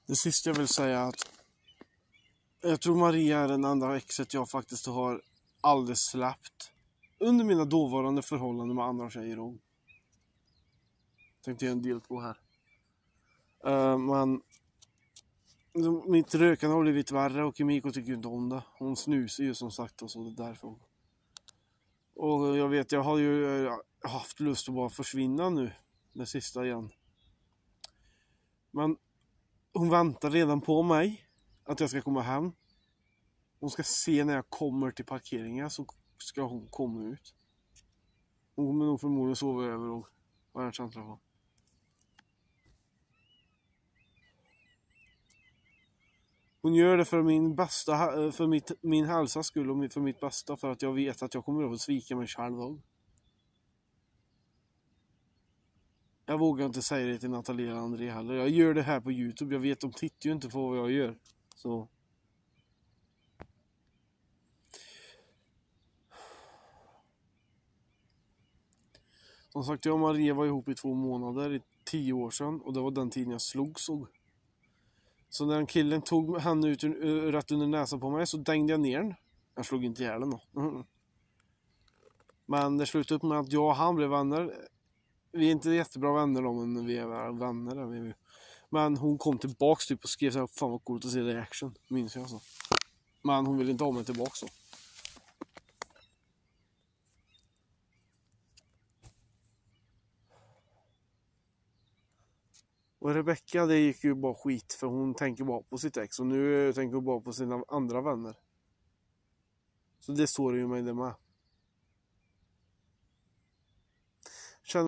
Det sista jag vill säga är att jag tror Maria är den andra exet jag faktiskt har aldrig släppt under mina dåvarande förhållanden med andra tjejer. Och tänkte jag en del på här. Men mitt rökande har blivit värre och Kimiko tycker inte om det. Hon snusar ju som sagt och så, det är därför. Och jag vet, jag har ju haft lust att bara försvinna nu, det sista igen. Men hon väntar redan på mig, att jag ska komma hem. Hon ska se när jag kommer till parkeringen, så ska hon komma ut. Hon kommer nog förmodligen sova över och vad jag känsla på. Hon gör det för min bästa, för min hälsas skull och för mitt bästa, för att jag vet att jag kommer att svika mig själv. Jag vågar inte säga det till Natalia och André heller. Jag gör det här på YouTube. Jag vet, de tittar ju inte på vad jag gör. Så. Som sagt, jag och Maria var ihop i 2 månader, i 10 år sedan. Och det var den tiden jag slogsåg. Så när en killen tog henne ut rätt under näsan på mig, så dängde jag ner den. Jag slog inte ihjäl den då. Men det slutade upp med att jag och han blev vänner. Vi är inte jättebra vänner då, men vi är vänner. Men hon kom tillbaks typ och skrev så här, fan vad coolt att se reaction, minns jag så. Men hon ville inte ha mig tillbaks så. Och Rebecca, det gick ju bara skit, för hon tänker bara på sitt ex. Och nu tänker hon bara på sina andra vänner. Så det står ju mig det med.